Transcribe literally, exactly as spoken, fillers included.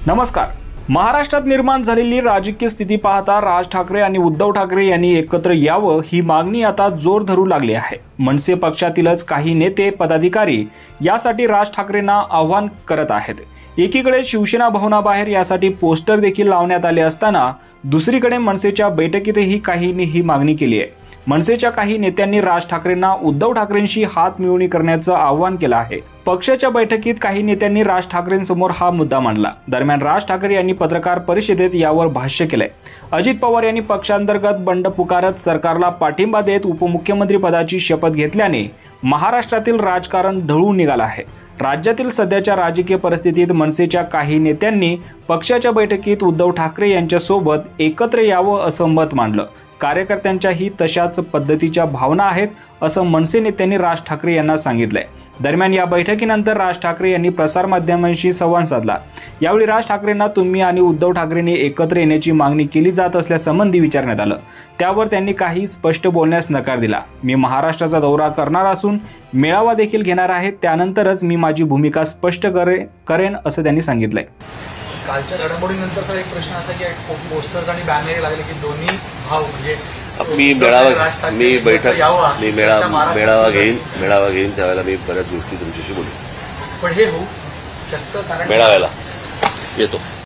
नमस्कार। महाराष्ट्रात निर्माण झालेली राजकीय स्थिती पाहता राज ठाकरे आणि उद्धव ठाकरे यांनी एकत्र यावं ही मागणी आता जोर धरू लागली आहे। मनसे पक्षातीलच काही नेते पदाधिकारी यासाठी राज ठाकरेंना आव्हान करत आहेत। एकीकडे शिवसेना भवनाबाहेर यासाठी पोस्टर देखील लावण्यात आले असताना दुसरीकडे मनसेच्या बैठकीतही काहींनी ही मागणी केली आहे। मनसेच्या काही नेत्यांनी राज ठाकरेंना उद्धव ठाकरेंशी हात मिळवणी करण्याचं आवाहन केलं आहे। पक्षाच्या बैठकीत काही नेत्यांनी राज ठाकरेंसमोर हा मुद्दा मांडला। दरम्यान राज ठाकरे यांनी पत्रकार परिषदेत यावर भाष्य केलंय। अजित पवार यांनी पक्षांतर्गत बंड पुकारत सरकारला पाठिंबा देत उपमुख्यमंत्री पदाची शपथ घेतल्याने महाराष्ट्रातील राजकारण ढळून निघालं आहे। राज्यातील सध्याच्या राजकीय परिस्थितीत मनसेच्या काही नेत्यांनी पक्षाच्या बैठकीत उद्धव ठाकरे यांच्यासोबत एकत्र यावं असं मत मांडलं। कार्यकर्त्यांच्याही तशाच पद्धतीच्या भावना आहेत असं मनसे नेत्यांनी राज ठाकरे यांना सांगितलंय। दरम्यान या बैठकीनंतर राज ठाकरे यांनी प्रसारमाध्यमांशी संवाद साधला। यावेळी राज ठाकरेंना तुम्ही आणि उद्धव ठाकरेंनी एकत्र येण्याची मागणी केली जात असल्यासंबंधी विचारण्यात आलं। त्यावर त्यांनी काही स्पष्ट बोलण्यास नकार दिला। मी महाराष्ट्राचा दौरा करणार असून मेळावा देखील घेणार आहे, त्यानंतरच मी माझी भूमिका स्पष्ट करे करेन असं त्यांनी सांगितलंय। कालच्या घडामोडीनंतरचा एक प्रश्न असा की पोस्टर्स आणि बॅनर लागले की दोन्ही भाव म्हणजे मी मेळावा मी बैठक मी मेळावा मेळावा घेईन मेळावा घेईन त्यावेळेला मी बऱ्याच गोष्टी तुमच्याशी बोलू। पण हे होऊ शकतं कारण मेळाव्याला येतो।